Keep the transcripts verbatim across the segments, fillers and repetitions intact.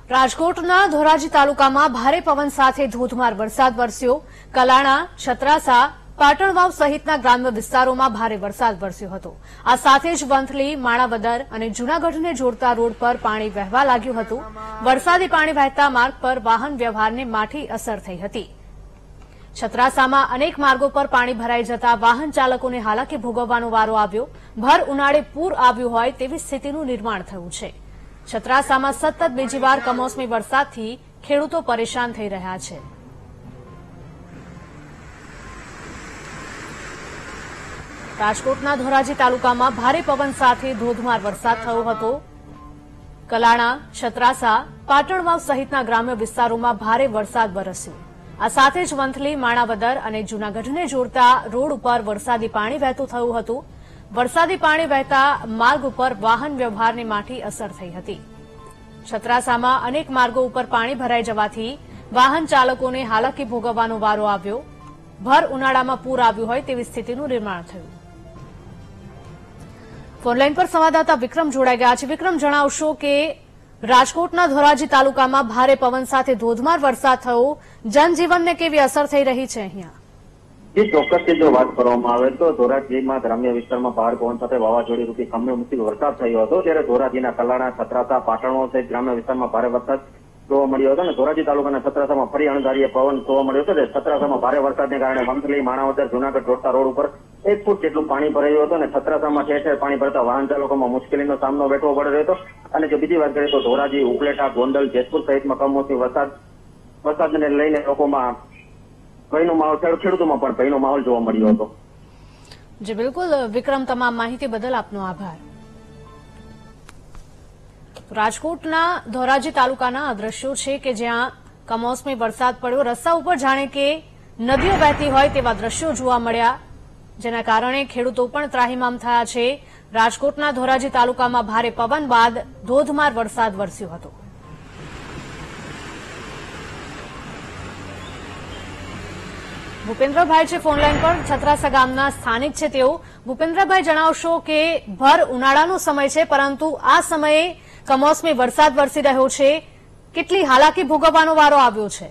રાજકોટના ધોરાજી તાલુકામાં ભારે પવન સાથે ધોધમાર વરસાદ વરસ્યો। કલાણા, છત્રાસા, પાટણવાવ સહિતના ગ્રામ્ય વિસ્તારોમાં ભારે વરસાદ વરસ્યો હતો। આ સાથે જ વંથલી, માણાવદર અને જૂનાગઢને જોડતા રોડ પર પાણી વહેવા લાગ્યું હતું। વરસાદી પાણી વહેતા માર્ગ પર વાહન વ્યવહારને માઠી અસર થઈ હતી। છત્રાસામાં અનેક માર્ગો પર પાણી ભરાઈ જતા વાહન ચાલકોને હાલાકી ભોગવવાનો વારો આવ્યો। ભર ઉનાળે પૂર આવ્યું હોય તેવી સ્થિતિનું નિર્માણ થયું છે। છત્રાસામાં સતત બીજી વાર કમોસમી વરસાદથી ખેડૂતો પરેશાન થઈ રહ્યા છે। રાજકોટના ધોરાજી તાલુકામાં ભારે પવન સાથે ધોધમાર વરસાદ થયો હતો। કલાણા, છત્રાસા, પાટણવાવ સહિતના ગ્રામ્ય વિસ્તારોમાં ભારે વરસાદ વરસ્યો। આ સાથે જ વંથલી, માણાવદર અને જૂનાગઢને જોડતા રોડ ઉપર વરસાદી પાણી વહેતું થયું હતું। વરસાદી પાણી વહેતા માર્ગ ઉપર વાહન વ્યવહારને માઠી અસર થઈ હતી। છત્રાસામાં અનેક માર્ગો ઉપર પાણી ભરાઈ જવાથી વાહન ચાલકોને હાલાકી ભોગવવાનો વારો આવ્યો। ભર ઉનાળામાં પૂર આવ્યું હોય તેવી સ્થિતિનું નિર્માણ થયું। ફોનલાઈન પર સંવાદદાતા વિક્રમ જોડાઈ ગયા છે। વિક્રમ, જણાવશો કે રાજકોટના ધોરાજી તાલુકામાં ભારે પવન સાથે ધોધમાર વરસાદ થયો, જનજીવનને કેવી અસર થઈ રહી છે અહીંયા? જે ચોક્કસથી જો વાત કરવામાં આવે તો ધોરાજીમાં ગ્રામ્ય વિસ્તારમાં ભારે પવન સાથે વાવાઝોડી રૂપી કમોસમી વરસાદ થયો હતો। ત્યારે ધોરાજીના કલાણા, છત્રાસા, પાટણવાવ સહિત ગ્રામ્ય વિસ્તારમાં ભારે વરસાદ જોવા મળ્યો હતો અને ધોરાજી તાલુકાના છત્રાસામાં ફરી અણધારીય પવન જોવા મળ્યો હતો। છત્રાસામાં ભારે વરસાદને કારણે વંથલી, માણાવદર, જૂનાગઢ જોડતા રોડ ઉપર એક ફૂટ જેટલું પાણી ભરાયું હતું અને છત્રાસામાં ઠેર ઠેર પાણી ભરતા વાહન ચાલકોમાં મુશ્કેલીનો સામનો વેઠવો પડી રહ્યો હતો। અને જો બીજી વાત કરીએ તો ધોરાજી, ઉપલેટા, ગોંડલ, જેતપુર સહિતમાં કમોસમી વરસાદ વરસાદને લઈને લોકોમાં ભયનો માહોલ, ખેડૂતોમાં પણ ભયનો માહોલ જોવા મળ્યો હતો। જી બિલકુલ વિક્રમ, તમામ માહિતી બદલ આપનો આભાર। રાજકોટના ધોરાજી તાલુકાના આ દ્રશ્યો છે કે જ્યાં કમોસમી વરસાદ પડ્યો, રસ્તા ઉપર જાણે કે નદીઓ વહેતી હોય તેવા દ્રશ્યો જોવા મળ્યા, જેના કારણે ખેડૂતો પણ ત્રાહિમામ થયા છે। રાજકોટના ધોરાજી તાલુકામાં ભારે પવન બાદ ધોધમાર વરસાદ વરસ્યો હતો। ભૂપેન્દ્રભાઈ છે ફોનલાઈન પર, છત્રાસા ગામના સ્થાનિક છે તેઓ। ભૂપેન્દ્રભાઈ, જણાવશો કે ભર ઉનાળાનો સમય છે પરંતુ આ સમયે કમોસમી વરસાદ વરસી રહ્યો છે, કેટલી હાલાકી ભોગવવાનો વારો આવ્યો છે?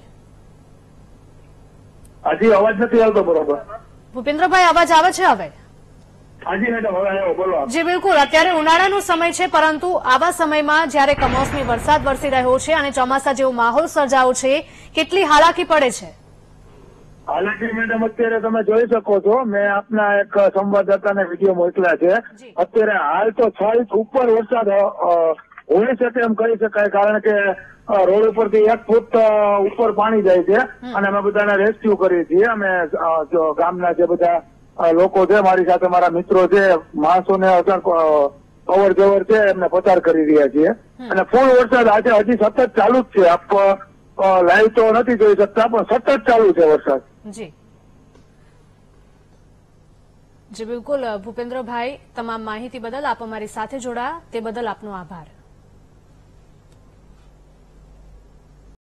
હજી અવાજ નથી આવતો બરોબર? ભૂપેન્દ્રભાઈ, અવાજ આવે છે હવે? હાજી મેડમ, હવે આવ્યો, બોલો। જી બિલકુલ, અત્યારે ઉનાળાનો સમય છે પરંતુ આવા સમયમાં જયારે કમોસમી વરસાદ વરસી રહ્યો છે અને ચોમાસા જેવો માહોલ સર્જાયો છે, કેટલી હાલાકી પડે છે? હાલાકી મેડમ અત્યારે તમે જોઈ શકો છો, મેં આપના એક સંવાદદાતાને વિડીયો મોકલ્યા છે। અત્યારે હાલ તો છ ઇંચ ઉપર વરસાદ હોઈ શકે એમ કહી શકાય, કારણ કે રોડ ઉપરથી એક ફૂટ ઉપર પાણી જાય છે અને અમે બધાને રેસ્ક્યુ કરીએ છીએ। અમે ગામના જે બધા લોકો છે, મારી સાથે મારા મિત્રો છે, માણસોને અવર જવર છે એમને પસાર કરી રહ્યા છીએ અને ફૂલ વરસાદ આજે હજી સતત ચાલુ જ છે। આપ લાઈવ તો નથી જોઈ શકતા પણ સતત ચાલુ છે વરસાદ। જી જી બિલકુલ ભૂપેન્દ્રભાઈ, તમામ માહિતી બદલ આપ અમારી સાથે જોડાયા તે બદલ આપનો આભાર।